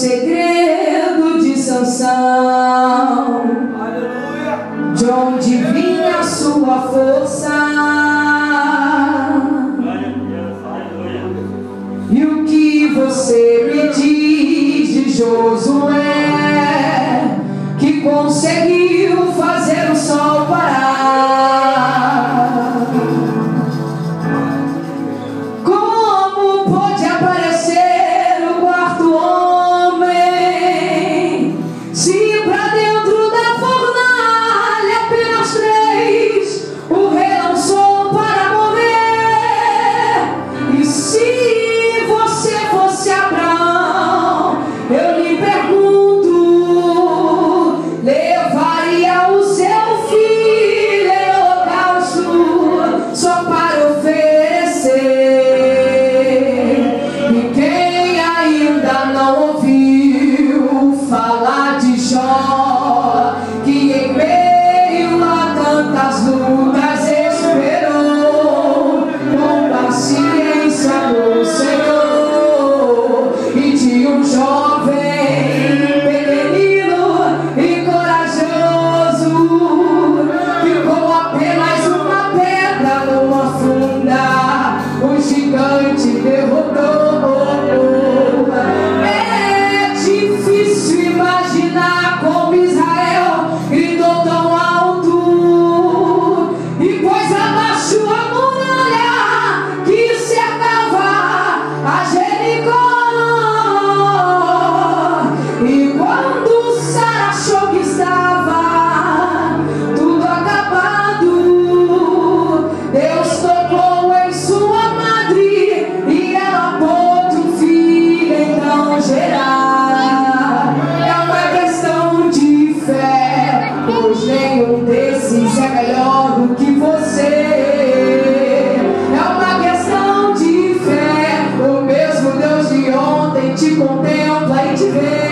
segredo de Sansão, de onde vinha a sua força, e o que você me diz de Josué, que conseguiu fazer o sol parar? Como pôde aparecer o quarto homem, se pra dentro da fornalha apenas 3 o rei lançou para morrer? E se você fosse Abraão, eu lhe pergunto, levaria o seu filho em holocausto só para oferecer? E quem ainda não ouviu falar de Jó, que em meio a tantas lutas esperou com paciência no Senhor, e de um jovem pequenino e corajoso que com apenas uma pedra numa funda o gigante derrotou. É difícil imaginar como Israel gritou tão alto e pôs abaixo a muralha que cercava a Jericó. E quando Sara achou que estava tudo acabado, Deus tocou em sua madre e ela pôde um filho então gerar. É uma questão de fé, pois nenhum desses é melhor do que você. É uma questão de fé, o mesmo Deus de ontem te contempla e te vê.